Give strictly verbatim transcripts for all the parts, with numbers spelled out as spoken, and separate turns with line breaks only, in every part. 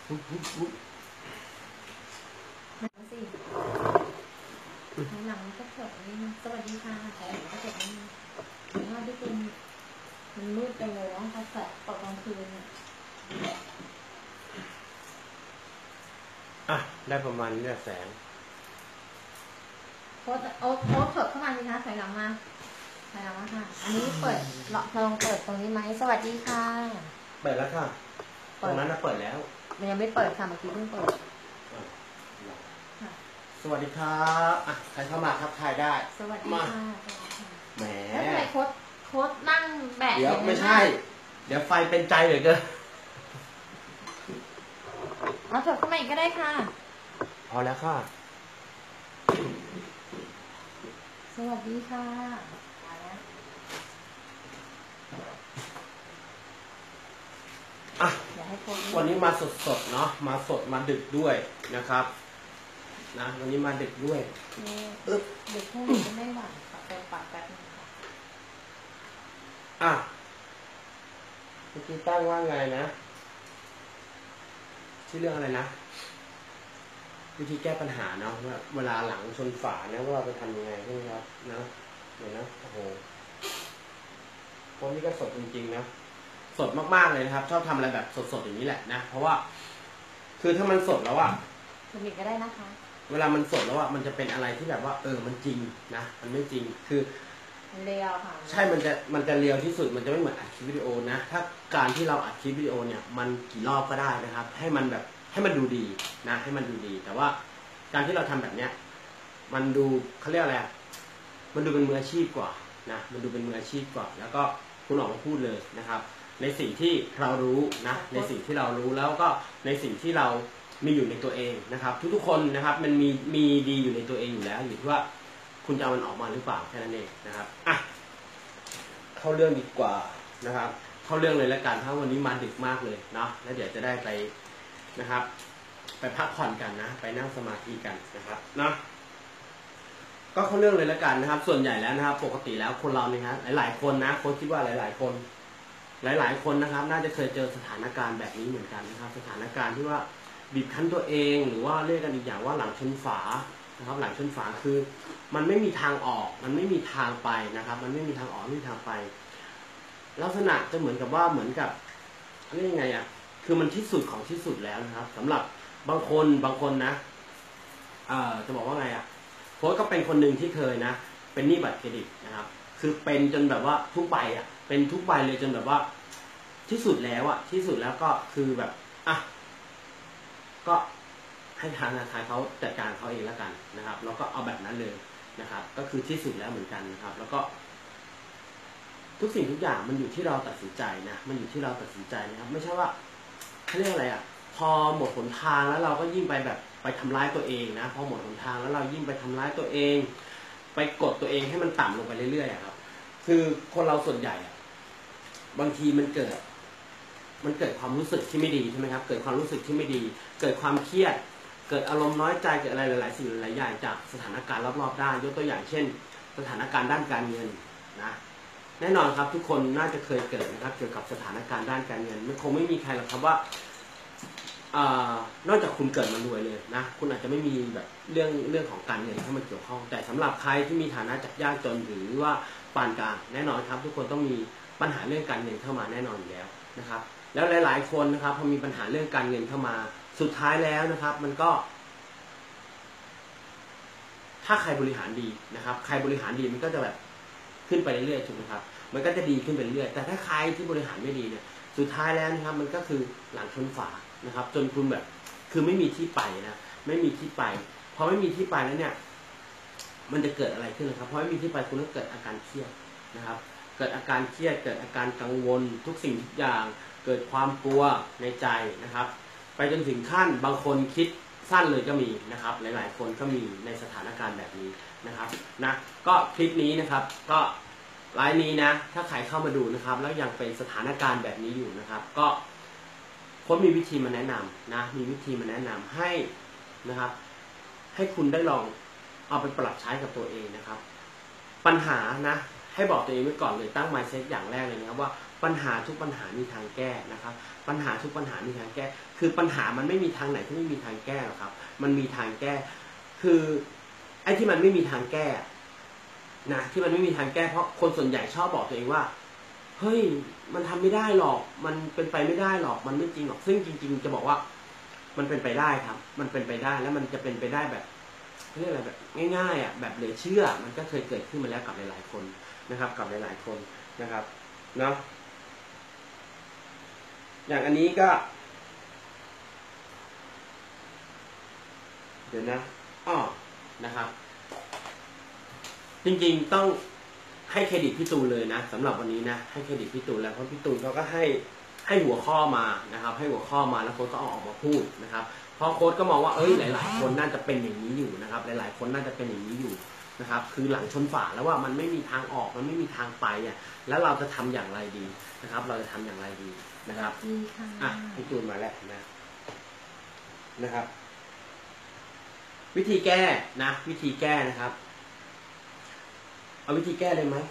สิหลังก็เถิดนี่สวัสดีค่ะขอหลังก็เถิดนี่เพราะว่าที่คุณมันมืดไปเลยว่าเขาแสบตกกลางคืนเนี่ย
อ่ะได้ประมาณนี้แหละแสง
โค้ดโอ๊ตโค้ดเถิดเข้ามาสิคะถอยหลังมาถอยหลังมาค่ะอันนี้เปิดลองเปิดตรงนี้ไหมสวัสดีค่ะ
เปิดแล้วค่ะตรงนั้นน่ะเปิดแล้ว
มันยังไม่เปิดค่ะเมื่อกี้เพิ่งเปิด
สวัสดีครับอ่ะใครเข้ามาครับถ่ายได้
สวัสดีค่ะ
แหม
แล้วทำไมโค้ดโค้ดนั่งแบะ
เดี๋ยวไม่ใช่เดี๋ยวไฟเป็นใจเลยเกิน
เอาเถิดเข้ามาอีกก็ได้ค่ะ
พอแล้วค่ะ
สวัสดีค่ะ
อ่ะวันนี้มาสดๆเนาะมาสดมาดึกด้วยนะครับนะวันนี้มาดึกด้วย
อึ๊บดึกพรุ่งนี้ไม่หวั่นค่ะเติมปากแป๊บนึงค่ะ
อ่ะเมื่อกี้ตั้งว่าไงนะชื่อเรื่องอะไรนะวิธีแก้ปัญหาเนาะว่าเวลาหลังชนฝาเนี่ยว่าเราจะทำยังไงใช่ไหมครับนะเดี๋ยวนะโอ้โหคนนี้ก็สดจริงๆนะสดมากๆเลยนะครับชอบทำอะไรแบบสดๆอย่างนี้แหละนะเพราะว่าคือถ้ามันสดแล้วอะ
คุณมีก็ได้นะคะ
เวลามันสดแล้วอะมันจะเป็นอะไรที่แบบว่าเออมันจริงนะมันไม่จริงคือ
เรียวค่ะ
ใช่มันจะมันจะเรียวที่สุดมันจะไม่เหมือนอัดคลิปวิดีโอนะถ้าการที่เราอัดคลิปวิดีโอเนี่ยมันกี่รอบก็ได้นะครับให้มันแบบให้มันดูดีนะให้มันดูดีแต่ว่าการที่เราทำแบบเนี้ยมันดูเขาเรียกอะไรมันดูเป็นมืออาชีพกว่านะมันดูเป็นมืออาชีพกว่าแล้วก็คุณออกมาพูดเลยนะครับในสิ่งที่เรารู้นะในสิ่งที่เรารู้แล้วก็ในสิ่งที่เรามีอยู่ในตัวเองนะครับทุกๆคนนะครับมันมีมีดีอยู่ในตัวเองอยู่แล้วอยู่ที่ว่าคุณจะเอามันออกมาหรือเปล่าแค่นั้นเองนะครับอ่ะเข้าเรื่องดีกว่านะครับเข้าเรื่องเลยแล้วกันเพราะวันนี้มาดึกมากเลยเนาะแล้วเดี๋ยวจะได้ไปนะครับไปพักผ่อนกันนะไปนั่งสมาธิกันนะครับเนาะก็เข้าเรื่องเลยแล้วกันนะครับส่วนใหญ่แล้วนะครับปกติแล้วคนเราเนี่ยครับหลายๆคนนะคนคิดว่าหลายๆคนหลายๆคนนะครับน่าจะเคยเจอสถานการณ์แบบนี้เหมือนกันนะครับสถานการณ์ที่ว่าบีบคั้นตัวเองหรือว่าเรียกกันอีกอย่างว่าหลังชนฝานะครับหลังชนฝาคือมันไม่มีทางออกมันไม่มีทางไปนะครับมันไม่มีทางออกไม่มีทางไปลักษณะจะเหมือนกับว่าเหมือนกับเรียกยังไงอ่ะคือมันที่สุดของที่สุดแล้วนะครับสำหรับบางคนบางคนนะเอ่อจะบอกว่าไงอ่ะโค้ชก็เป็นคนหนึ่งที่เคยนะเป็นหนี้บัตรเครดิตนะครับคือเป็นจนแบบว่าทุกใบอ่ะเป็นทุกใบเลยจนแบบว่าที่สุดแล้วอ่ะที่สุดแล้วก็คือแบบอ่ะก็ให้ทางธนาคารเขาจัดการเขาเองแล้วกันนะครับแล้วก็เอาแบบนั้นเลยนะครับก็คือที่สุดแล้วเหมือนกันนะครับแล้วก็ทุกสิ่งทุกอย่างมันอยู่ที่เราตัดสินใจนะมันอยู่ที่เราตัดสินใจนะครับไม่ใช่ว่าเขาเรียกอะไรอ่ะพอหมดหนทางแล้วเราก็ยิ่งไปแบบไปทำร้ายตัวเองนะพอหมดหนทางแล้วเรายิ่งไปทำร้ายตัวเองไปกดตัวเองให้มันต่ำลงไปเรื่อยๆครับคือคนเราส่วนใหญ่อ่ะบางทีมันเกิดมันเกิดความรู้สึกที่ไม่ดีใช่ไหมครับเกิดความรู้สึกที่ไม่ดีเกิดความเครียดเกิดอารมณ์น้อยใจเกิดอะไรหลายๆสิ่งหลายอย่างจากสถานการณ์รอบๆด้านยกตัวอย่างเช่นสถานการณ์ด้านการเงินนะแน่นอนครับทุกคนน่าจะเคยเกิดนะครับเกี่ยวกับสถานการณ์ด้านการเงินมันคงไม่มีใครหรอกครับว่านอกจากคุณเกิดมารวยเลยนะคุณอาจจะไม่มีแบบเรื่องเรื่องของการเงินเข้ามาเกี่ยวข้องแต่สำหรับใครที่มีฐานะจากยากจนหรือว่าปานกลางแน่นอนครับทุกคนต้องมีปัญหาเรื่องการเงินเข้ามาแน่นอนอยู่แล้วนะครับแล้วหลายๆคนนะครับพอมีปัญหาเรื่องการเงินเข้ามาสุดท้ายแล้วนะครับมันก็ถ้าใครบริหารดีนะครับใครบริหารดีมันก็จะแบบขึ้นไปเรื่อยๆถูกไหมครับมันก็จะดีขึ้นไปเรื่อยๆแต่ถ้าใครที่บริหารไม่ดีเนี่ยสุดท้ายแล้วนะครับมันก็คือหลังชนฝานะครับจนคุณแบบคือไม่มีที่ไปนะไม่มีที่ไปพอไม่มีที่ไปแล้วเนี่ยมันจะเกิดอะไรขึ้นนะครับเพราะไม่มีที่ไปคุณก็เกิดอาการเครียดนะครับเกิดอาการเครียดเกิดอาการกังวลทุกสิ่งทุกอย่างเกิดความกลัวในใจนะครับไปจนถึงขั้นบางคนคิดสั้นเลยก็มีนะครับหลายๆคนก็มีในสถานการณ์แบบนี้นะครับนะก็คลิปนี้นะครับก็ไลฟ์นี้นะถ้าใครเข้ามาดูนะครับแล้วยังเป็นสถานการณ์แบบนี้อยู่นะครับก็ผมมีวิธีมาแนะนำนะมีวิธีมาแนะนำให้นะครับให้คุณได้ลองเอาไปปรับใช้กับตัวเองนะครับปัญหานะให้บอกตัวเองไว้ก่อนเลยตั้ง mindset อย่างแรกเลยนะครับว่าปปัญหาทุกปัญหามีทางแก้นะครับปัญหาทุกปัญหามีทางแก้คือปัญหามันไม่มีทางไหนที่ไม่มีทางแก้หรอกครับมันมีทางแก้คือไอ้ที่มันไม่มีทางแก้นะที่มันไม่มีทางแก้เพราะคนส่วนใหญ่ชอบบอกตัวเองว่าเฮ้ยมันทำไม่ได้หรอกมันเป็นไปไม่ได้หรอกมันไม่จริงหรอกซึ่งจริงๆจะบอกว่ามันเป็นไปได้ครับมันเป็นไปได้แล้วมันจะเป็นไปได้แบบเรียกอะไรแบบง่ายๆอ่ะแบบเหลือเชื่อมันก็เคยเกิดขึ้นมาแล้วกับหลายๆคนนะครับกับหลายๆคนนะครับเนาะอย่างอันนี้ก็เดี๋ยวนะอ้อนะครับจริงๆต้องให้เครดิตพี่ตูนเลยนะสำหรับวันนี้นะให้เครดิตพี่ตูนแล้วเพราะพี่ตูนเขาก็ให้ให้หัวข้อมานะครับให้หัวข้อมาแล้วโค้ชก็เอาออกมาพูดนะครับเพราะโค้ชก็มองว่าเอ้ยหลายๆคนน่าจะเป็นอย่างนี้อยู่นะครับหลายๆคนน่าจะเป็นอย่างนี้อยู่นะครับคือหลังชนฝาแล้วว่ามันไม่มีทางออกมันไม่มีทางไปอ่ะแล้วเราจะทำอย่างไรดีนะครับเราจะทำอย่างไรดีนะครับอ่ะพี่ตูนมาแล้วนะนะครับวิธีแก้นะวิธีแก้นะครับเอาวิธีแก้เลยไหม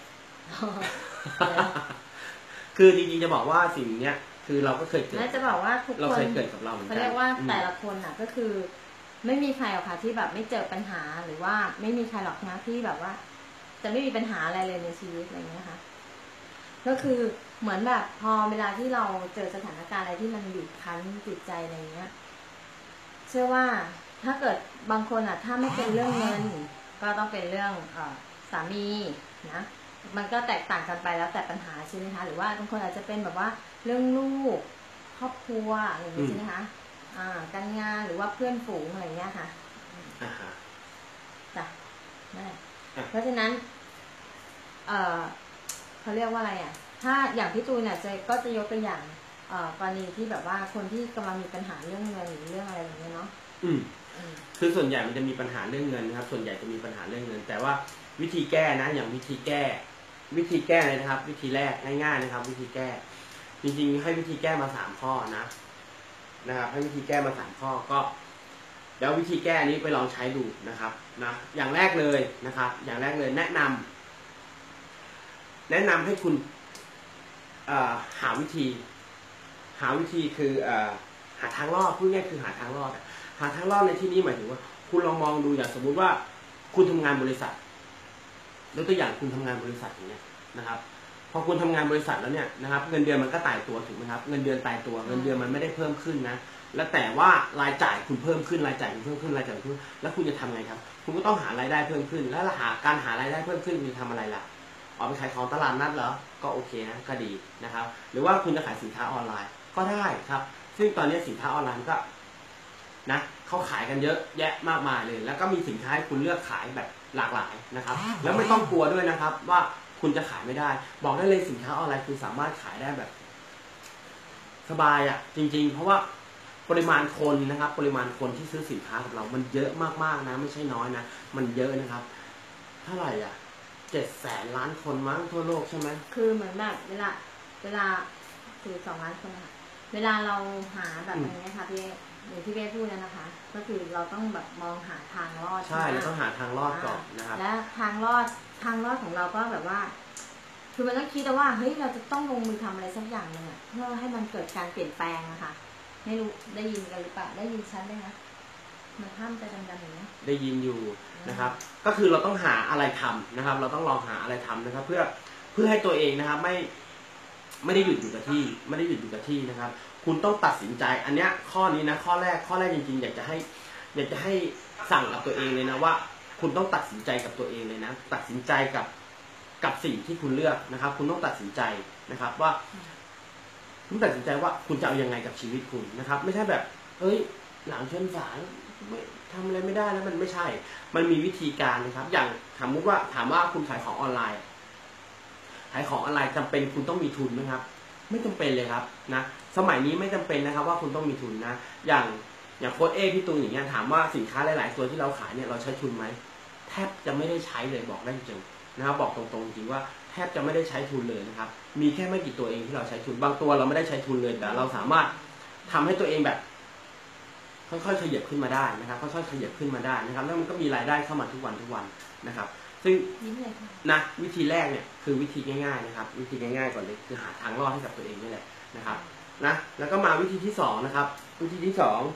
คือจริงๆจะบอกว่าสิ่งเนี้ยคือเราก็เคยเกิด
จะบอกว่าทุกคน
เราเคยเกิดกับเราเหมือนกัน
เขาเรียกว่าแต่ละคนอ่ะก็คือไม่มีใครหรอกค่ะที่แบบไม่เจอปัญหาหรือว่าไม่มีใครหรอกนะที่แบบว่าจะไม่มีปัญหาอะไรเลยในชีวิตอะไรเงี้ยค่ะก็คือเหมือนแบบพอเวลาที่เราเจอสถานการณ์อะไรที่มันบีบคั้นจิตใจอะไรเงี้ยเชื่อว่าถ้าเกิดบางคนอ่ะถ้าไม่เป็นเรื่องเงินก็ต้องเป็นเรื่องเอ่อสามีนะมันก็แตกต่างกันไปแล้วแต่ปัญหาใช่ไหมคะหรือว่าบางคนอาจจะเป็นแบบว่าเรื่องลูกครอบครัวอย่างนี้ใช่ไหมคะอ่าการงานหรือว่าเพื่อนฝูงอะไรเงี้ยค่ะ
อ่าฮะ
จ้ะนั่นแหละเพราะฉะนั้นเอ่อเขาเรียกว่าอะไรอ่ะถ้าอย่างพี่ตูนเนี่ยจะก็จะยกตัวอย่างเอ่อกรณีที่แบบว่าคนที่กำลังมีปัญหาเรื่องเงินหรือเรื่องอะไรอย่างเงี้ยเนาะ
อืมคือส่วนใหญ่มันจะมีปัญหาเรื่องเงินนะครับส่วนใหญ่จะมีปัญหาเรื่องเงินแต่ว่าวิธีแก้นะอย่างวิธีแก้วิธีแก้เลยนะครับวิธีแรกง่ายๆนะครับวิธีแก้จริงๆให้วิธีแก้มาสามข้อนะนะครับให้วิธีแก้มาสามข้อก็เดี๋ยววิธีแก้นี้ไปลองใช้ดูนะครับนะอย่างแรกเลยนะครับอย่างแรกเลยแนะนำแนะนำให้คุณหาวิธีหาวิธีคือหาทางรอดพูดง่ายคือหาทางรอดหาทางรอดในที่นี้หมายถึงว่าคุณลองมองดูอย่างสมมุติว่าคุณทำงานบริษัทยกตัวอย่างคุณทำงานบริษัทอย่างเงี้ยนะครับพอคุณทำงานบริษัทแล้วเนี่ยนะครับเงินเดือนมันก็ตายตัวถูกไหมครับเงินเดือนตายตัวเงินเดือนมันไม่ได้เพิ่มขึ้นนะแล้วแต่ว่ารายจ่ายคุณเพิ่มขึ้นรายจ่ายคุณเพิ่มขึ้นรายจ่ายคุณแล้วคุณจะทำไงครับคุณก็ต้องหารายได้เพิ่มขึ้นแล้วหาการหารายได้เพิ่มขึ้นคุณจะทำอะไรล่ะออกไปขายของตลาดนัดเหรอก็โอเคนะก็ดีนะครับหรือว่าคุณจะขายสินค้าออนไลน์ก็ได้ครับซึ่งตอนนี้สินค้าออนไลน์ก็นะเขาขายกันเยอะแยะมากมายเลยแล้วก็มีสินค้าให้คุณเลือกขายแบบหลากหลายนะครับแล้วไม่ต้องกลัวด้วยนะครับว่าคุณจะขายไม่ได้บอกได้เลยสินค้าออนไลน์คุณสามารถขายได้แบบสบายอ่ะจริงๆเพราะว่าปริมาณคนนะครับปริมาณคนที่ซื้อสินค้ากับเรามันเยอะมากๆนะไม่ใช่น้อยนะมันเยอะนะครับเท่าไหร่อ่ะเจ็ดแสนล้านคนมั้งทั่วโลกใช่ไหม
คือเหมือนแบบเวลาเวลาคือสองล้านคนค่ะเวลาเราหาแบบอย่างนี้ค่ะพี่อย่างที่เบ้พูดนะคะก็คือเราต้องแบบมองหาทางรอด
ใช่เราต้องหาทางรอดก่อนนะครับ
และทางรอดทางรอดของเราก็แบบว่าคือมันต้องคิดว่าเฮ้ยเราจะต้องลงมือทำอะไรสักอย่างหนึ่งเพื่อให้มันเกิดการเปลี่ยนแปลงนะคะไม่รู้ได้ยินกันหรือเปล่าได้ยินชัดไหมคะมันห้ามใจดำๆอย่างนี้
ได้ยินอยู่นะครับก็คือเราต้องหาอะไรทำนะครับเราต้องลองหาอะไรทำนะครับเพื่อเพื่อให้ตัวเองนะครับไม่ไม่ได้หยุดอยู่กับที่ไม่ได้หยุดอยู่กับที่นะครับคุณต้องตัดสินใจอันเนี้ยข้อนี้นะข้อแรกข้อแรกจริงๆอยากจะให้อยากจะให้สั่งกับตัวเองเลยนะว่าคุณต้องตัดสินใจกับตัวเองเลยนะตัดสินใจกับกับสิ่งที่คุณเลือกนะครับคุณต้องตัดสินใจนะครับว่าคุณตัดสินใจว่าคุณจะเอายังไงกับชีวิตคุณนะครับไม่ใช่แบบเอ้ยหลังชนฝาทำอะไรไม่ได้แล้วมันไม่ใช่มันมีวิธีการนะครับอย่างถามมุกว่าถามว่าคุณขายของออนไลน์ขายของออนไลน์จำเป็นคุณต้องมีทุนไหมครับไม่จำเป็นเลยครับนะสมัยนี้ไม่จำเป็นนะครับว่าคุณต้องมีทุนนะอย่างอย่างโค้ชเอพี่ตูนอย่างเงี้ยถามว่าสินค้าหลายๆตัวที่เราขายเนี่ยเราใช้ทุนไหมแทบจะไม่ได้ใช้เลยบอกได้จริงนะครับบอกตรงๆจริงว่าแทบจะไม่ได้ใช้ทุนเลยนะครับมีแค่ไม่กี่ตัวเองที่เราใช้ทุนบางตัวเราไม่ได้ใช้ทุนเลยแต่เราสามารถทำให้ตัวเองแบบค่อยๆขยับขึ้นมาได้นะครับค่อยๆขยับขึ้นมาได้นะครับแล้วมันก็มีรายได้เข้ามาทุกวันทุกวันนะครับซึ่ง
ยิ้มเลยค่ะ
นะวิธีแรกเนี่ยคือวิธีง่ายๆนะครับ วิธีง่ายๆก่อนเลยคือหาทางรอดให้กับตัวเองนี่แหละนะครับนะแล้วก็มาวิธีที่สองนะครับ วิธีที่สอง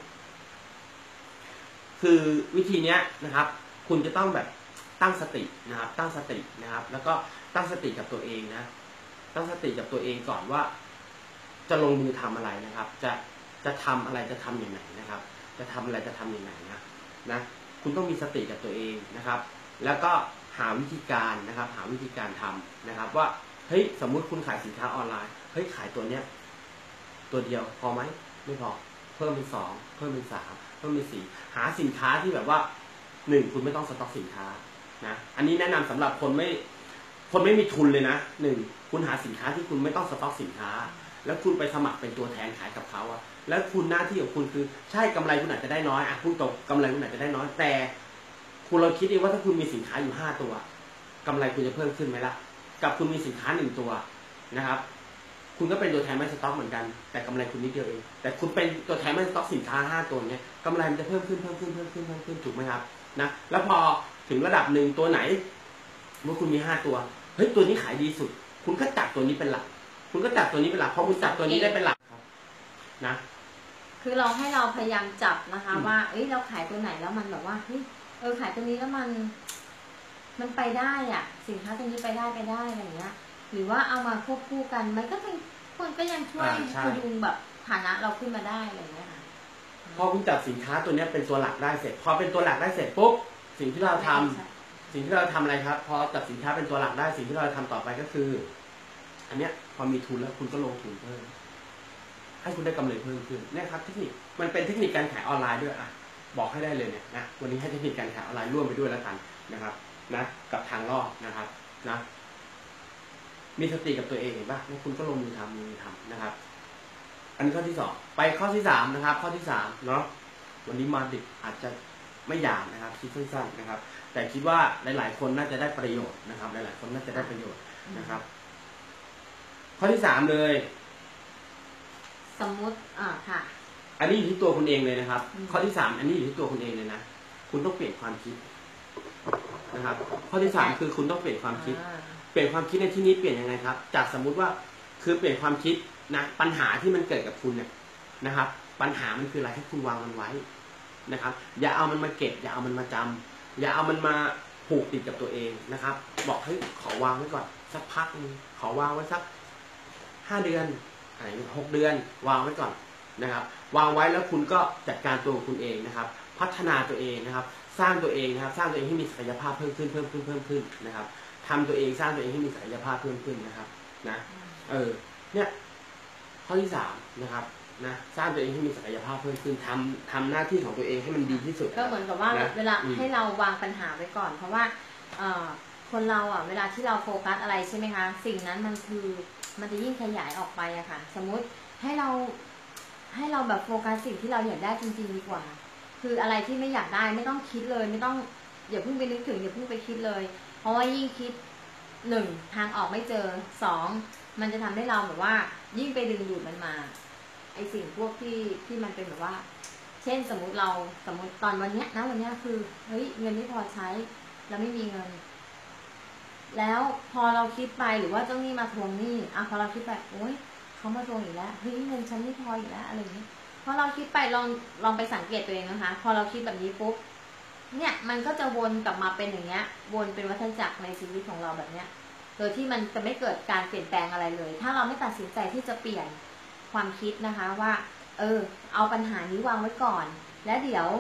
คือวิธีเนี้ยนะครับ คุณจะต้องแบบตั้งสตินะครับ ตั้งสตินะครับ แล้วก็ตั้งสติกับตัวเองนะตั้งสติกับตัวเองก่อนว่า จะลงมือทำอะไรนะครับ จะจะทำอะไรจะทำอย่างไรนะครับ จะทำอะไรจะทำอย่างไรนะนะคุณต้องมีสติกับตัวเองนะครับ แล้วก็หาวิธีการนะครับ หาวิธีการทำนะครับ ว่าเฮ้ยสมมุติคุณขายสินค้าออนไลน์เฮ้ยขายตัวเนี้ยตัวเดียวพอไหมไม่พอเพิ่มเป็นสองเพิ่มเป็นสามเพิ่มเป็นสี่หาสินค้าที่แบบว่าหนึ่งคุณไม่ต้องสต็อกสินค้านะอันนี้แนะนำสำหรับคนไม่คนไม่มีทุนเลยนะหนึ่งคุณหาสินค้าที่คุณไม่ต้องสต็อกสินค้าแล้วคุณไปสมัครเป็นตัวแทนขายกับเขาอะแล้วคุณหน้าที่ของคุณคือใช่กำไรคุณอาจจะได้น้อยอะพูดตรงกำไรคุณอาจจะได้น้อยแต่คุณเราคิดดีว่าถ้าคุณมีสินค้าอยู่ห้าตัวกำไรคุณจะเพิ่มขึ้นไหมล่ะกับคุณมีสินค้าหนึ่งตัวนะครับคุณก็เป็นตัวแทนไม่สต็อกเหมือนกันแต่กำไรคุณนิดเดียวเองแต่คุณเป็นตัวแทนไม่สต็อกสินค้าห้าตัวเนี้ยกำไรมันจะเพิ่มขึ้นเพิ่มขึ้นเพิ่มขึ้นเพิ่มขึ้นถูกไหมครับนะแล้วพอถึงระดับหนึ่งตัวไหนเมื่อคุณมีห้าตัวเฮ้ยตัวนี้ขายดีสุดคุณก็จับตัวนี้เป็นหลักคุณก็จับตัวนี้เป็นหลักเพราะคุณจับตัวนี้ได้เป็นหลักครับนะ
คือเราให้เราพยายามจับนะคะว่าเอ้ยเราขายตัวไหนแล้วมันแบบว่าเฮ้ยเออขายตัวนี้แล้วมันมันไปได้อ่ะสินค้าตัวนี้ไปได้ไปได้อะไรอย่างเงี้ยหรือว่าเอามาควบคู่กันมันก็เป็นคนก็ยังช่วยพยุงแบบฐานะเราขึ้นมาได้อะไรอย่างเงี้ยค่ะ
พอคุณจับสินค้าตัวนี้เป็นตัวหลักได้เสร็จพอเป็นตัวหลักได้เสร็จปุ๊บสิ่งที่เราทำสิ่งที่เราทำอะไรครับพอจับสินค้าเป็นตัวหลักได้สิ่งที่เราทำต่อไปก็คือ อันเนี้ยพอมีทุนแล้วคุณก็ลงทุนเพิ่มให้คุณได้กำไรเพิ่มขึ้นเนี่ยครับเทคนิคมันเป็นเทคนิคการขายออนไลน์ด้วยอ่ะบอกให้ได้เลยเนี่ยนะวันนี้ให้เทคนิคการขายออนไลน์ร่วมไปด้วยแล้วกันนะครับนะกับทางรอดนะครับนะมีสติกับตัวเองเห็นป่ะแล้วคุณก็ลงมือทำมือทำนะครับอันนี้ข้อที่สองไปข้อที่สามนะครับข้อที่สามเนาะวันนี้มาดึกอาจจะไม่ยาวนะครับคิดสั้นๆนะครับแต่คิดว่าหลายๆคนน่าจะได้ประโยชน์นะครับหลายๆคนน่าจะได้ประโยชน์นะครับข้อที่สามเลย
สมมุติอ่าค่ะ
อันนี้อยู่ที่ตัวคุณเองเลยนะครับข้อที่สามอันนี้อยู่ที่ตัวคุณเองเลยนะคุณต้องเปลี่ยนความคิดนะครับข้อที่สามคือคุณต้องเปลี่ยนความคิดเปลี่ยนความคิดในที่นี้เปลี่ยนยังไงครับจากสมมุติว่าคือเปลี่ยนความคิดนะปัญหาที่มันเกิดกับคุณเนี่ยนะครับ ปัญหามันคืออะไรให้คุณวางมันไว้นะครับอย่าเอามันมาเก็บอย่าเอามันมาจำอย่าเอามันมาผูกติดกับตัวเองนะครับบอกให้ขอวางไว้ก่อนสักพักนึงขอวางไว้สักห้าเดือนอะไรหกเดือนวางไว้ก่อนนะครับวางไว้แล้วคุณก็จัดการตัวคุณเองนะครับพัฒนาตัวเองนะครับสร้างตัวเองนะครับสร้างตัวเองให้มีศักยภาพเพิ่มขึ้นเพิ่มขึ้นเพิ่มขึ้นนะครับทำตัวเองสร้างตัวเองให้มีศักยภาพเพิ่มขึ้นนะครับนะเออเนี่ยข้อที่สามนะครับนะสร้างตัวเองให้มีศักยภาพเพิ่มขึ้นทำทำหน้าที่ของตัวเองให้มันดีที่สุด
ก็เหมือนกับว่าเวลาให้เราวางปัญหาไว้ก่อนเพราะว่าเอ่อคนเราอ่ะเวลาที่เราโฟกัสอะไรใช่ไหมคะสิ่งนั้นมันคือมันจะยิ่งขยายออกไปอะค่ะสมมุติให้เราให้เราแบบโฟกัสสิ่งที่เราอยากได้จริงๆดีกว่าคืออะไรที่ไม่อยากได้ไม่ต้องคิดเลยไม่ต้องอย่าเพิ่งไปนึกถึงอย่าเพิ่งไปคิดเลยเพราะว่ายิ่งคิดหนึ่งทางออกไม่เจอสองมันจะทำให้เราแบบว่ายิ่งไปดึงดูดมันมาไอสิ่งพวกที่ที่มันเป็นแบบว่าเช่นสมมุติเราสมมุติตอนวันนี้นะวันนี้คือเฮ้ยเงินไม่พอใช้เราไม่มีเงินแล้วพอเราคิดไปหรือว่าเจ้าหนี้มาทวงหนี้อ่ะพอเราคิดไปโอ๊ยเขามาทวงอีกแล้วเฮ้ยเงินฉันไม่พออีกแล้วอะไรอย่างนี้พอเราคิดไปลองลองไปสังเกตตัวเองนะคะพอเราคิดแบบนี้ปุ๊บเนี่ยมันก็จะวนกลับมาเป็นอย่างเงี้ยวนเป็นวัฏจักรในชีวิตของเราแบบเนี้ยโดยที่มันจะไม่เกิดการเปลี่ยนแปลงอะไรเลยถ้าเราไม่ตัดสินใจที่จะเปลี่ยนความคิดนะคะว่าเออเอาปัญหานี้วางไว้ก่อนและเดี๋ยว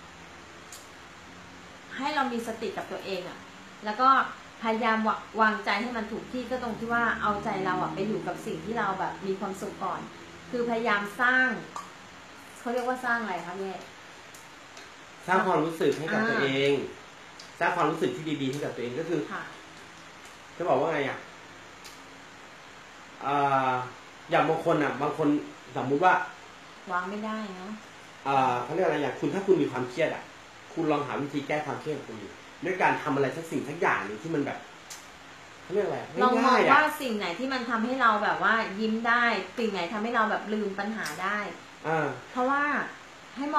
ให้เรามีสติกับตัวเองอะ่ะแล้วก็พยายามวางใจให้มันถูกที่ก็ตรงที่ว่าเอาใจเราอะ่ะไปอยู่กับสิ่งที่เราแบบมีความสุขก่อนคือพยายามสร้างเขาเรียกว่าสร้างอะไรคะแม่
สร้างความรู้สึกให้กับตัวเองสร้างความรู้สึกที่ดีๆให้กับตัวเองก็คือจะบอกว่าไงอ่ะอย่างบางคนอ่ะบางคนสมมุติว่
าวางไม่ได้เนาะ
เขาเรียกอะไรอย่างคุณถ้าคุณมีความเครียดอ่ะคุณลองหาวิธีแก้ความเครียดของคุณด้วยการทำอะไรสักสิ่งสักอย่างหนึ่งที่มันแบบเขาเรียกอะไร
ลองมองว่าสิ่งไหนที่มันทำให้เราแบบว่ายิ้มได้สิ่งไหนทำให้เราแบบลืมปัญหาได้เพราะว่าให้มอง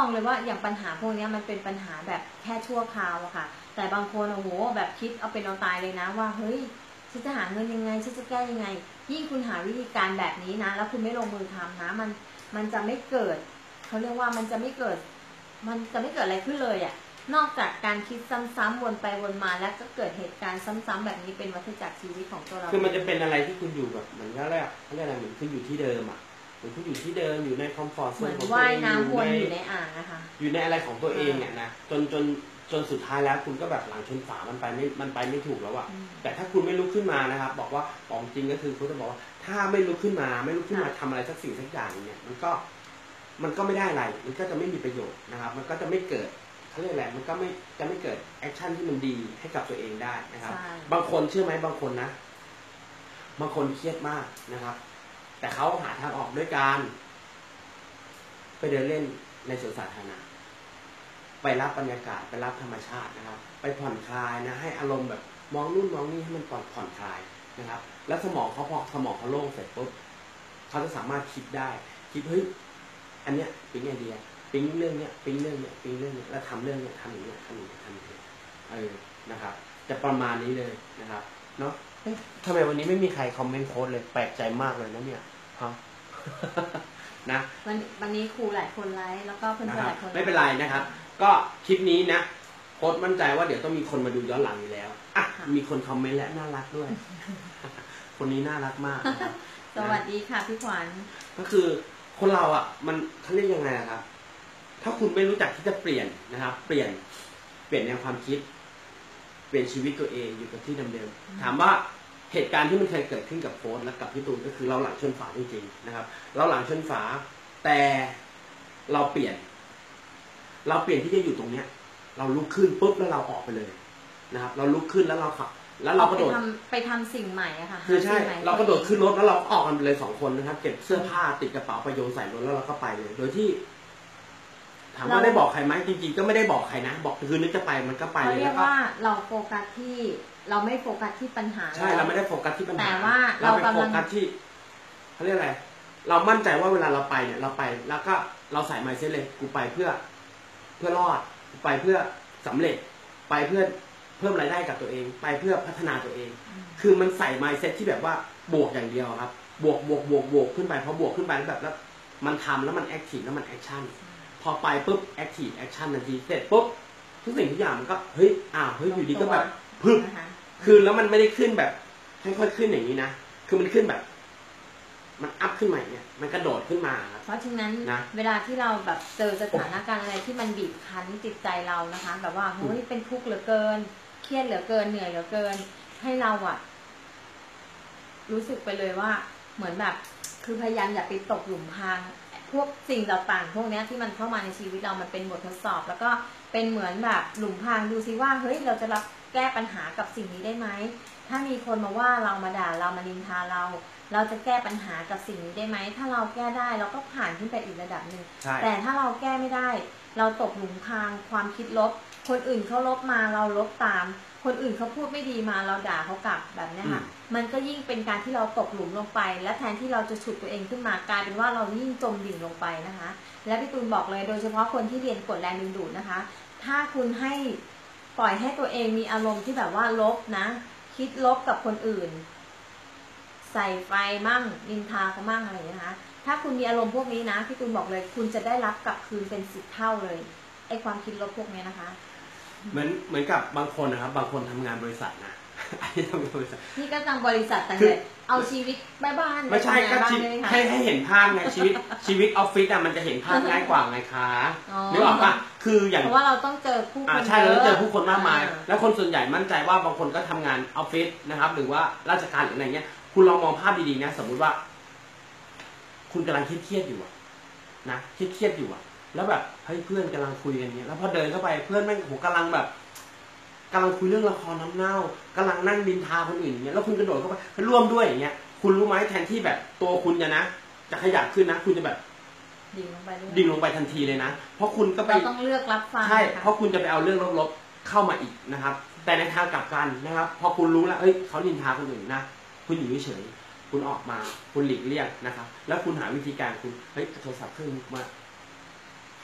องเลยว่าอย่างปัญหาพวกนี้มันเป็นปัญหาแบบแค่ชั่วคราวอะค่ะแต่บางคนโอ้โหแบบคิดเอาเป็นเอาตายเลยนะว่าเฮ้ยฉันจะหาเงินยังไงฉันจะแก้ยังไงยิ่งคุณหาวิธีการแบบนี้นะแล้วคุณไม่ลงมือทำนะมันมันจะไม่เกิดเขาเรียกว่ามันจะไม่เกิดมันจะไม่เกิดอะไรขึ้นเลยอะนอกจากการคิดซ้ำๆวนไปวนมาแล้วก็เกิดเหตุการณ์ซ้ำๆแบบนี้เป็นวัฏจักรชีวิตของตัวเรา
คือมันจะเป็นอะไรที่คุณอยู่แบบเหมือนก็เรียกเขาเรียกอะไรเหมือนคุณอยู่ที่เดิมอ่ะเหมือนคุณอยู่ที่เดิมอยู่ในคอมฟอร์ตโซนของตัวเองเหมือน
ว่ายน้ำวนอยู่ในอ่างนะคะ
อยู่ในอะไรของตัวเองเนี่ยนะจนจนจนสุดท้ายแล้วคุณก็แบบหลังชนฝามันไปไม่มันไปไม่ถูกแล้วอ่ะแต่ถ้าคุณไม่ลุกขึ้นมานะครับบอกว่าของจริงก็คือคุณจะบอกว่าถ้าไม่ลุกขึ้นมาไม่ลุกขึ้นมาทำอะไรสักสิ่งสักอย่างเนี่ยมันก็มันก็ไม่ได้อะไรมันก็จะไม่มีประโยชน์นะครับมันก็จะไม่เกิดเขาเรียกอะไรมันก็ไม่จะไม่เกิดแอคชั่นที่มันดีให้กับตัวเองได้นะครับบางคนเชื่อไหมบางคนนะบางคนเครียดมากนะครับแต่เขาหาทางออกด้วยการไปเดินเล่นในสวนสาธารณะไปรับบรรยากาศไปรับธรรมชาตินะครับไปผ่อนคลายนะให้อารมณ์แบบมองนู่นมองนี่ให้มันผ่อนผ่อนคลายนะครับแล้วสมองเขาพอสมองเขาโล่งเสร็จปุ๊บเขาจะสามารถคิดได้คิดเฮ้ยอันเนี้ยปิ๊งไอเดียปิ๊งเรื่องเนี้ยปิ๊งเรื่องเนี้ยปิ๊งเรื่องเนี้ยแล้วทำเรื่องเนี้ยทำอย่างเนี้ยทำอย่างเนี้ยทำอย่างเนี้ยเออนะครับจะประมาณนี้เลยนะครับเนาะทำไมวันนี้ไม่มีใครคอมเมนต์โค้ดเลยแปลกใจมากเลยนะเนี่ยฮะนะ
วันวันนี้ครูหลายคนไลฟ์แล้วก็เพื่อนๆหลายคน
ไม่เป็นไรนะครับก็คลิปนี้นะโค้ดมั่นใจว่าเดี๋ยวต้องมีคนมาดูย้อนหลังอยู่แล้วอ่ะมีคนคอมเมนต์และน่ารักด้วยคนนี้น่ารักมากนะครับ
สวัสดีค่ะพี่ขวัญ
ก็คือคนเราอ่ะมันเขาเรียกยังไงครับถ้าคุณไม่รู้จักที่จะเปลี่ยนนะครับเปลี่ยนเปลี่ยนแนวความคิดเปลี่ยนชีวิตตัวเองอยู่กับที่เดิมๆถามว่าเหตุการณ์ที่มันเคยเกิดขึ้นกับโค้ดและกับพี่ตูนก็คือเราหลังชนฝาจริงๆนะครับเราหลังชนฝาแต่เราเปลี่ยนเราเปลี่ยนที่จะอยู่ตรงเนี้ยเราลุกขึ้นปุ๊บแล้วเราออกไปเลยนะครับเราลุกขึ้นแล้วเราขับแล้วเรากระโดด
ไปทำสิ่งใหม่อะค่ะ
คือใช่เรากระโดดขึ้นรถแล้วเราออกกันไปเลยสองคนนะครับเก็บเสื้อผ้าติดกระเป๋าไปโยนใส่รถแล้วเราก็ไปเลยโดยที่ถามว่าได้บอกใครไหมจริงๆก็ไม่ได้บอกใครนะบอกคือนึกจะไปมันก็ไปเลย
แล้วก็เรียกว่าเราโฟกัสที่เราไม่โฟกัสที่ปัญหา
ใช่เราไม่ได้โฟกัสที่ปัญหา
แต่ว่า
เราไปโฟกัสที่เขาเรียกอะไรเรามั่นใจว่าเวลาเราไปเนี่ยเราไปแล้วก็เราใส่ไมซ์เซ็ตเลยกูไปเพื่อเพื่อรอดไปเพื่อสำเร็จไปเพื่อเพิ่มรายได้กับตัวเองไปเพื่อพัฒนาตัวเองคือมันใส่ไมซ์เซ็ตที่แบบว่าบวกอย่างเดียวครับบวกบวกบวกบวกขึ้นไปพอบวกขึ้นไปแล้วแบบแล้วมันทำแล้วมันแอคทีฟแล้วมันแอคชั่นพอไปปุ๊บแอคทีฟแอคชั่นทันทีเสร็จปุ๊บทุกสิ่งทุกอย่างมันก็เฮ้ยอ้าวเฮ้ยอยู่ดีก็แบบพึบคือแล้วมันไม่ได้ขึ้นแบบค่อยๆขึ้นอย่างนี้นะคือมันขึ้นแบบมันอัพขึ้นมาเนี่ยมันกระโดดขึ้นมาครับ
เพราะฉะนั้นเวลาที่เราแบบเจอสถานการณ์อะไรที่มันบีบคั้นจิตใจเรานะคะแบบว่าเฮ้ยเป็นทุกข์เหลือเกินเครียดเหลือเกินเหนื่อยเหลือเกินให้เราอะรู้สึกไปเลยว่าเหมือนแบบคือพยายามอย่าไปตกหลุมพรางพวกสิ่งต่างๆพวกนี้ที่มันเข้ามาในชีวิตเรามันเป็นบททดสอบแล้วก็เป็นเหมือนแบบหลุมพรางดูซิว่าเฮ้ยเราจะรับแก้ปัญหากับสิ่งนี้ได้ไหมถ้ามีคนมาว่าเรามาด่าเรามานินทาเราเราจะแก้ปัญหากับสิ่งนี้ได้ไหมถ้าเราแก้ได้เราก็ผ่านขึ้นไปอีกระดับหนึ่งแต่ถ้าเราแก้ไม่ได้เราตกหลุมพรางความคิดลบคนอื่นเขาลบมาเราลบตามคนอื่นเขาพูดไม่ดีมาเราด่าเขากลับแบบนี้ค่ะมันก็ยิ่งเป็นการที่เราตกหลุมลงไปและแทนที่เราจะฉุดตัวเองขึ้นมากลายเป็นว่าเรายิ่งจมดิ่งลงไปนะคะและพี่ตูนบอกเลยโดยเฉพาะคนที่เรียนกฎแรงดึงดูดนะคะถ้าคุณให้ปล่อยให้ตัวเองมีอารมณ์ที่แบบว่าลบนะคิดลบกับคนอื่นใส่ไฟมั่งนินทาเขามั่งอะไรอย่างนี้นะคะถ้าคุณมีอารมณ์พวกนี้นะพี่ตูนบอกเลยคุณจะได้รับกลับคืนเป็นสิบเท่าเลยไอความคิดลบพวกนี้นะคะ
เหมือนเหมือนกับบางคนนะครับบางคนทำงานบริษัทนะอันนี้ทำงานบริษัท
นี่ก็ทำบริษัทแต่เนี่ยเอาชีวิตบ้าน
ๆไม่ใช่ก็ให้ให้เห็นภาพไงชีวิตชีวิตออฟฟิศอ่ะมันจะเห็นภาพง่ายกว่าไงคะนึกออกปะคืออย่าง
เพราะว่าเราต้องเจอผู้คน
ใช่เราต้องเจอผู้คนมากมายแล้วคนส่วนใหญ่มั่นใจว่าบางคนก็ทำงานออฟฟิศนะครับหรือว่าราชการหรืออะไรเงี้ยคุณลองมองภาพดีๆนะสมมุติว่าคุณกำลังเครียดๆอยู่นะเครียดๆอยู่แล้วแบบเฮ้ยเพื่อนกำลังคุยกันเนี้ยแล้วพอเดินเข้าไปเพื่อนแม่งโหกำลังแบบกำลังคุยเรื่องละครน้ำเน่ากำลังนั่งดินทาคนอื่นอย่างเงี้ยแล้วคุณกระโดดเข้าไปร่วมด้วยอย่างเงี้ยคุณรู้ไหมแทนที่แบบตัวคุณจะนะจะขยับขึ้นนะคุณจะแบบ
ดิ่งลงไป
ดิ่งลงไปทันทีเลยนะเพราะคุณก็ไป
ต้องเลือกรับฟัง
ใช่เพราะคุณจะไปเอาเรื่องลบๆเข้ามาอีกนะครับแต่ในทางกลับกันนะครับพอคุณรู้แล้วเอ้ยเขาดินทาคนอื่นนะคุณอยู่เฉยๆคุณออกมาคุณหลีกเลี่ยงนะครับแล้วคุณหาวิธีการคุณเฮ้ยโทรศัพท์เครื่องมา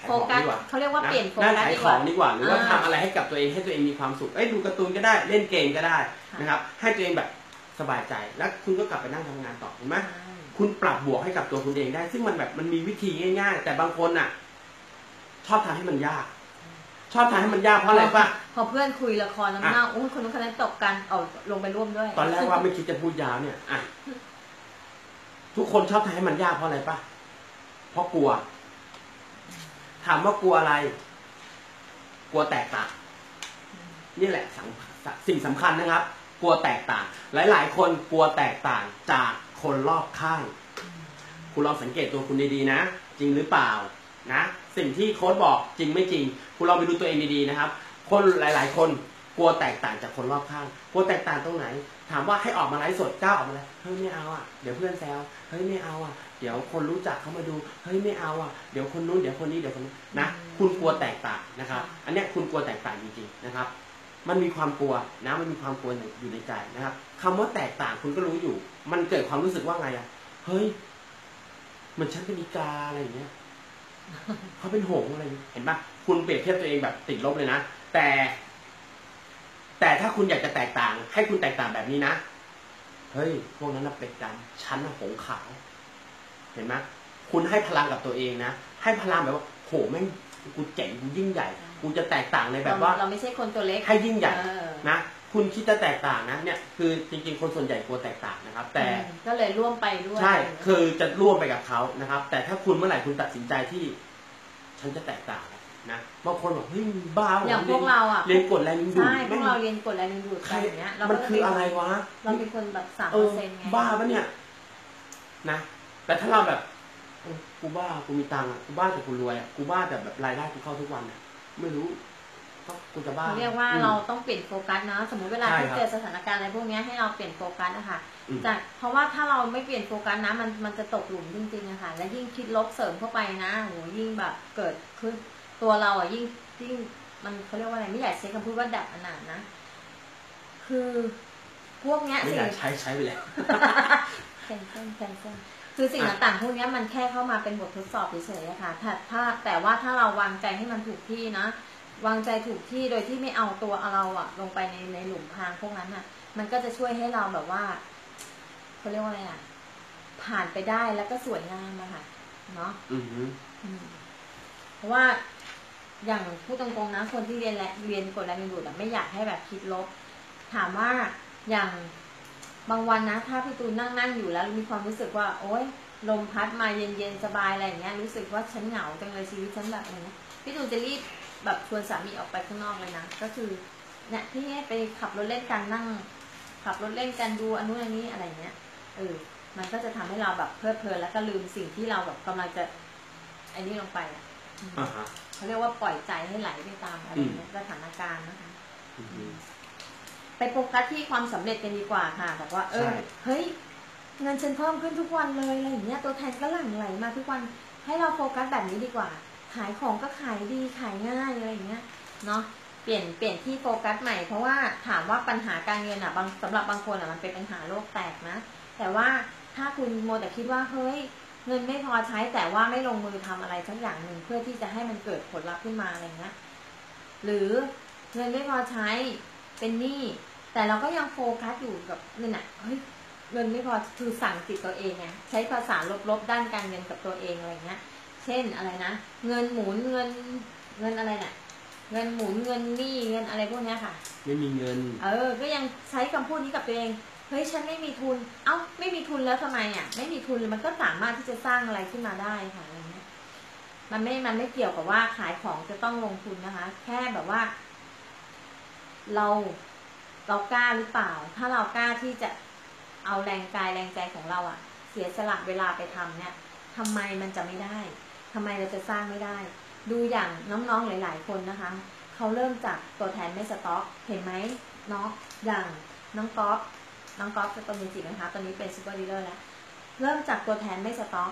โฟกัสเขาเรียกว่าเปลี่ยนโฟกัส
ขายของดีกว่าหรือว่าทำอะไรให้กับตัวเองให้ตัวเองมีความสุขเอ้ยดูการ์ตูนก็ได้เล่นเกมก็ได้นะครับให้ตัวเองแบบสบายใจแล้วคุณก็กลับไปนั่งทำงานต่อเห็นไหมคุณปรับบวกให้กับตัวคุณเองได้ซึ่งมันแบบมันมีวิธีง่ายๆแต่บางคนอ่ะชอบทำให้มันยากชอบทำให้มันยากเพราะอะไรป่ะ
พอเพื่อนคุยละครน้ำหน้าโอ้คนนู้นคนนั้นตกกันเอาลงไปร่วมด้วย
ตอนแรกว่าไม่คิดจะพูดยาวเนี่ยอ่ะทุกคนชอบทำให้มันยากเพราะอะไรป่ะเพราะกลัวถามว่ากลัวอะไร กลัวแตกต่างนี่แหละสิ่งสำคัญนะครับ กลัวแตกต่าง หลายๆคนกลัวแตกต่างจากคนรอบข้าง คุณลองสังเกตตัวคุณดีๆนะจริงหรือเปล่านะสิ่งที่โค้ชบอกจริงไม่จริงคุณลองไปดูตัวเองดีๆนะครับคนหลายๆคนกลัวแตกต่างจากคนรอบข้างกลัวแตกต่างตรงไหนถามว่าให้ออกมาไลฟ์สดก้าวออกมาเลยเฮ้ยไม่เอาอ่ะเดี๋ยวเพื่อนแซวเฮ้ยไม่เอาอ่ะเดี๋ยวคนรู้จักเขามาดูเฮ้ยไม่เอาอ่ะเดี๋ยวคนนู้นเดี๋ยวคนนี้เดี๋ยวคนนี้นะคุณกลัวแตกต่างนะครับอันนี้คุณกลัวแตกต่างจริงๆนะครับมันมีความกลัวนะมันมีความกลัวอยู่ในใจนะครับคำว่าแตกต่างคุณก็รู้อยู่มันเกิดความรู้สึกว่าไงอ่ะเฮ้ยเหมือนฉันเป็นอีกาอะไรอย่างเงี้ยเขาเป็นหงส์อะไรเห็นปะคุณเปรียบเทียบตัวเองแบบติดลบเลยนะแต่แต่ถ้าคุณอยากจะแตกต่างให้คุณแตกต่างแบบนี้นะเฮ้ยพวกนั้นน่ะเป็ดดำฉันน่ะหงส์ขาวเห็นไหมคุณให้พลังกับตัวเองนะให้พลังแบบว่าโหแม่งกูเจ๋งกูยิ่งใหญ่กูจะแตกต่างในแบบว่า
เราไม่ใช่คนตัวเล็ก
ให้ยิ่งใหญ่นะคุณคิดจะแตกต่างนะเนี่ยคือจริงๆคนส่วนใหญ่กลัวแตกต่างนะครับแต่
ก็เลยร่วมไปด้วย
ใช่คือจะร่วมไปกับเขานะครับแต่ถ้าคุณเมื่อไหร่คุณตัดสินใจที่ฉันจะแตกต่างนะบางคนบอกเฮ้ยบ้า
อย่างพวกเราอ่ะ
เรียนกฎแรงดึงดูด
ใช่พวกเราเรียนกฎแรงดึงดูดอะไรอย่างเงี้ย
มันคืออะไรวะ
เราเป็นคนแบบสามเปอร์เซ็นต์ไง
บ้าปะเนี่ยนะแต่ถ้าเราแบบกูบ้ากูมีตังค์กูบ้าแต่กูรวยกูบ้าแต่แบบรายได้กูเข้าทุกวันเนี่ยไม่รู้กูจะบ้า
เรียกว่าเราต้องเปลี่ยนโฟกัสนะสมมุติเวลาที่เจอสถานการณ์อะไรพวกนี้ให้เราเปลี่ยนโฟกัสนะคะจากเพราะว่าถ้าเราไม่เปลี่ยนโฟกัสนะมันมันจะตกหลุมจริงๆนะคะและยิ่งคิดลบเสริมเข้าไปนะโหยิ่งแบบเกิดขึ้นตัวเราอ่ะยิ่งยิ่งมันเขาเรียกว่าอะไรไม่อยากใช้คำพูดว่าดับอนาถนะคือพวกเนี้ย
ไม่อยากใช้ใช้ไปแล้ว
แคนเซิลแคนเซิลคือสิ่งต่างๆพวกนี้มันแค่เข้ามาเป็นบททดสอบเฉยๆนะคะถ้าถ้าแต่ว่าถ้าเราวางใจให้มันถูกที่นะวางใจถูกที่โดยที่ไม่เอาตัวเราอะลงไปในในหลุมพรางพวกนั้นอะมันก็จะช่วยให้เราแบบว่าเขาเรียกว่าอะไรอะผ่านไปได้แล้วก็สวยงามอะค่ะเนาะเพราะว่าอย่างพูดตรงๆนะคนที่เรียนและเรียนกฎแรงดึงดูดไม่อยากให้แบบคิดลบถามว่าอย่างบางวันนะถ้าพี่ตูนนั่งนั่งอยู่แล้วมีความรู้สึกว่าโอ๊ยลมพัดมาเย็นๆสบายอะไรอย่างเงี้ยรู้สึกว่าฉันเหงาจังเลยชีวิตฉันแบบอะไรเงี้ยพี่ตูนจะรีบแบบชวนสามีออกไปข้างนอกเลยนะก็คือเนี่ยพี่ไปขับรถเล่นกันนั่งขับรถเล่นกันดูอันนู้นอันนี้อะไรเงี้ยเออมันก็จะทำให้เราแบบเพลิดเพลินแล้วก็ลืมสิ่งที่เราแบบกำลังจะไอ้นี่ลงไปอ่ะเขาเรียกว่าปล่อยใจให้ไหลไปตามอะไรเงี้ยสถานการณ์นะคะไปโฟกัสที่ความสำเร็จกันดีกว่าค่ะแบบว่าเออเฮ้ยเงินฉันเพิ่มขึ้นทุกวันเลยอะไรอย่างเงี้ยตัวแทนก็หลั่งไหลมาทุกวันให้เราโฟกัสแบบนี้ดีกว่าขายของก็ขายดีขายง่ายอะไรอย่างเงี้ยเนาะเปลี่ยนเปลี่ยนที่โฟกัสใหม่เพราะว่าถามว่าปัญหาการเงินอ่ะบางสำหรับบางคนอ่ะมันเป็นปัญหาโลกแตกนะแต่ว่าถ้าคุณโมแต่คิดว่าเฮ้ยเงินไม่พอใช้แต่ว่าไม่ลงมือทำอะไรสักอย่างหนึ่งเพื่อที่จะให้มันเกิดผลลัพธ์ขึ้นมาอะไรเงี้ยหรือเงินไม่พอใช้เป็นหนี้แต่เราก็ยังโฟกัสอยู่กับนี่น่ะเฮ้ยเงินไม่พอคือสั่งจิตตัวเองไงใช้ภาษาลบๆด้านการเงินกับตัวเองอะไรเงี้ยเช่นอะไรนะเงินหมุนเงินเงินอะไรเนี่ยเงินหมุนเงินหนี้เงินอะไรพวกนี้ค่ะ
ไม่มีเงิน
เออก็ยังใช้คำพูดนี้กับตัวเองเฮ้ยฉันไม่มีทุนเอ้าไม่มีทุนแล้วทำไมอ่ะไม่มีทุนมันก็สามารถที่จะสร้างอะไรขึ้นมาได้ค่ะอะไรเงี้ยมันไม่มันไม่เกี่ยวกับว่าขายของจะต้องลงทุนนะคะแค่แบบว่าเราเรากล้าหรือเปล่าถ้าเรากล้าที่จะเอาแรงกายแรงใจของเราอ่ะเสียสละเวลาไปทำเนี่ยทำไมมันจะไม่ได้ทำไมเราจะสร้างไม่ได้ดูอย่างน้องๆหลายๆคนนะคะเขาเริ่มจากตัวแทนไม่สต็อกเห็นไหมเนาะอย่างน้องก๊อฟน้องก๊อฟจะตัวมีจิตนะคะตอนนี้เป็นซูเปอร์ดีลเลอร์แล้วเริ่มจากตัวแทนไม่สต็อก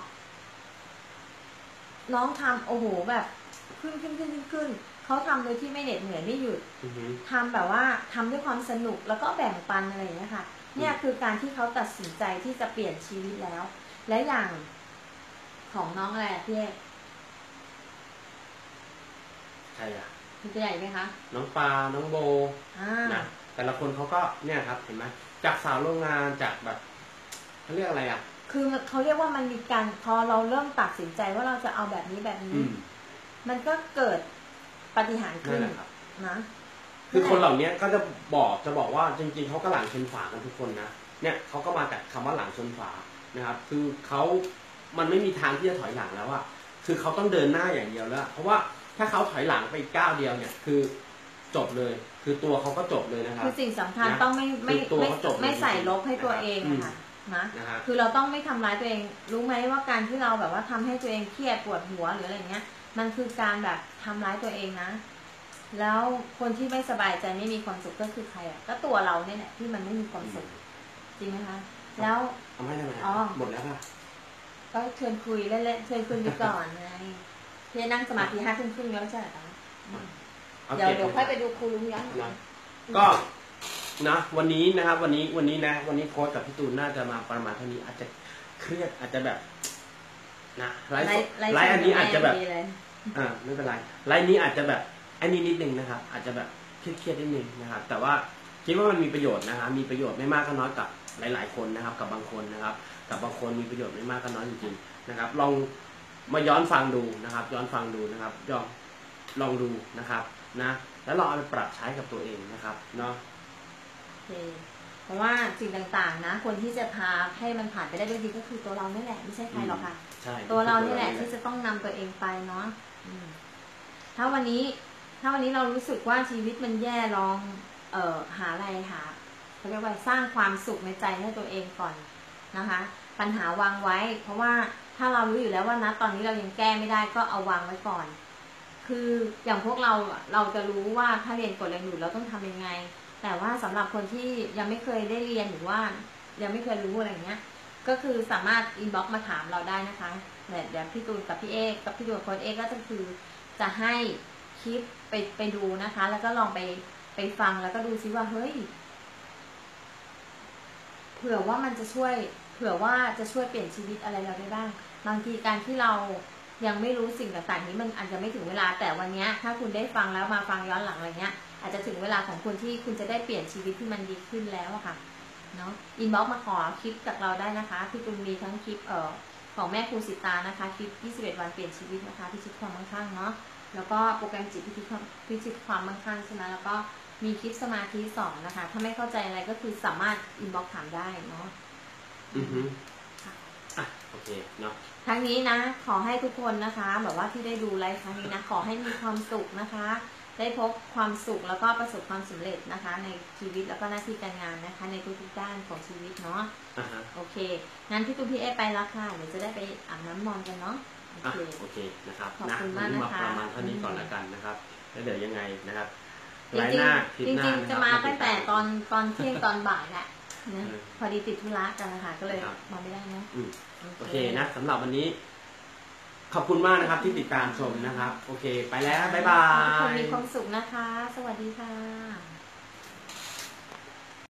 น้องทำโอ้โหแบบขึ้นขึ้นขึ้นขึ้นขึ้นเขาทำโดยที่ไม่เหน็ดเหนื่อยไม่หยุด
mm-hmm.
ทำแบบว่าทำด้วยความสนุกแล้วก็แบ่งปันอะไรอย่างเงี้ยค่ะเนี่ยคือการที่เขาตัดสินใจที่จะเปลี่ยนชีวิตแล้วและอย่างของน้องอะไรพี่
รอ่ะ
มีตัวใหญ่ไหมคะ
น้องปลาน้องโบนะแต่ละคนเขาก็เนี่ยครับเห็นไหมจากสาวโรงงานจากแบบเขาเรียกอะไรอ่ะ
คือเขาเรียกว่ามันมีการพอเราเริ่มตัดสินใจว่าเราจะเอาแบบนี้แบบนี้มันก็เกิดปาฏิหาริย์ขึ้นนะ
คือคนเหล่านี้ก็จะบอกจะบอกว่าจริงๆเขาก็หลังชนฝากันทุกคนนะเนี่ยเขาก็มาจากคำว่าหลังชนฝานะครับคือเขามันไม่มีทางที่จะถอยหลังแล้วอะคือเขาต้องเดินหน้าอย่างเดียวแล้วเพราะว่าถ้าเขาถอยหลังไปก้าวเดียวเนี่ยคือจบเลยคือตัวเขาก็จบเลยนะครับ
คือสิ่งสำคัญต้องไม่ไม่ไม่ไม่ใส่ลบให้ตัวเองค่ะนะคือเราต้องไม่ทำร้ายตัวเองรู้ไหมว่าการที่เราแบบว่าทำให้ตัวเองเครียดปวดหัวหรืออะไรเงี้ยมันคือการแบบทำร้ายตัวเองนะแล้วคนที่ไม่สบายใจไม่มีความสุขก็คือใครอ่ะก็ตัวเราเนี่ยแหละที่มันไม่มีความสุขจริงไหมคะแล้ว
ทำให้ทำไมอ๋อหมดแล้วค่ะ
ก็เชิญคุยเล่นๆเชิญคุยไปก่อนไงเพี่นั่งสมาธิห้าครึ่งครึ่งแล้วใช่ไหมเดี๋ยวเดี๋ยวค่อยไปดูครูลุงยักษ์
ก็นะวันนี้นะครับวันนี้วันนี้นะวันนี้โค้ชกับพี่ตูนน่าจะมาประมาณเท่านี้อาจจะเครียดอาจจะแบบนะไลฟ์ไลฟ์อันนี้อาจจะแบบอ่าไม่เป็นไรไลฟ์นี้อาจจะแบบอันนี้นิดนึงนะครับอาจจะแบบเครียดๆนิดนึงนะครับแต่ว่าคิดว่ามันมีประโยชน์นะครับมีประโยชน์ไม่มากก็น้อยกับหลายๆคนนะครับกับบางคนนะครับกับบางคนมีประโยชน์ไม่มากก็น้อยจริงๆนะครับลองมาย้อนฟังดูนะครับย้อนฟังดูนะครับลองลองดูนะครับนะแล้วลองเอาไปปรับใช้กับตัวเองนะครับเนาะ
เพราะว่าสิ่งต่างๆนะคนที่จะพาให้มันผ่านไปได้ด้วยดีก็คือตัวเรานี่แหละไม่ใช่ใครหรอกค่ะตัวเรานี่แหละที่จะต้องนำตัวเองไปเนาะถ้าวันนี้ถ้าวันนี้เรารู้สึกว่าชีวิตมันแย่ลองเอ่อหาอะไรหาเขาเรียกว่าสร้างความสุขในใจให้ตัวเองก่อนนะคะปัญหาวางไว้เพราะว่าถ้าเรารู้อยู่แล้วว่านะตอนนี้เรายังแก้ไม่ได้ก็เอาวางไว้ก่อนคืออย่างพวกเราเราจะรู้ว่าถ้าเรียนกฎแรงดูดเราต้องทำยังไงแต่ว่าสำหรับคนที่ยังไม่เคยได้เรียนหรือว่ายังไม่เคยรู้อะไรเงี้ยก็คือสามารถอินบ็อกซ์มาถามเราได้นะคะเดี๋ยวพี่ตูนกับพี่เอกกับพี่ตูนโค้ชเอกก็จะคือจะให้คลิปไปไปดูนะคะแล้วก็ลองไปไปฟังแล้วก็ดูซิว่าเฮ้ยเผื่อว่ามันจะช่วยเผื่อว่าจะช่วยเปลี่ยนชีวิตอะไรเราได้บ้างบางทีการที่เรายังไม่รู้สิ่งต่างๆนี้มันอาจจะไม่ถึงเวลาแต่วันนี้ถ้าคุณได้ฟังแล้วมาฟังย้อนหลังอะไรเงี้ยอาจจะถึงเวลาของคุณที่คุณจะได้เปลี่ยนชีวิตที่มันดีขึ้นแล้วอะค่ะเนาะอินบ็อกซ์มาขอคลิปจากเราได้นะคะพี่ตุลมีทั้งคลิปเอ่อของแม่ครูสิตานะคะคลิปยี่สิบเอ็ดวันเปลี่ยนชีวิตนะคะพิชิตความมั่งคั่งเนาะแล้วก็โปรแกรมจิตพิชิตความพิชิตความมั่งคั่งใช่ไหมแล้วก็มีคลิปสมาธิสอนนะคะถ้าไม่เข้าใจอะไรก็คือสามารถอินบ็อกซ์ถามได้เนาะ
อือฮึอ่ะโอเคเนาะ
ทั้งนี้นะขอให้ทุกคนนะคะแบบว่าที่ได้ดูไลฟ์ครั้งนี้นะขอให้มีความสุขนะคะได้พบความสุขแล้วก็ประสบความสำเร็จนะคะในชีวิตแล้วก็หน้าที่การงานนะคะในทุกๆด้านของชีวิตเนาะ
uh-huh.
โอเคงั้นพี่ตุ้มพี่เอไปแล้วค่ะเดี๋ยวจะได้ไปอาบน้ำนอนกันเนาะโอเค
โอเคนะครับ
ขอบคุณมากนะคะ
ประมาณเท่านี้ก่อนละกันนะครับแล้วเดี๋ยวยังไงนะครับ
จริงจริงจริงจะมาตั้งแต่ตอนตอนเที่ยงตอนบ่ายแหละนะพอดีติดธุระกันนะคะก็เลยมาไม่ได้นะ
โอเคนะสำหรับวันนี้ขอบคุณมากนะครับที่ติดตามชมนะครับโอเคไปแล้วบ๊ายบาย
ทุกคนมีความสุขนะคะสวัสดีค่ะ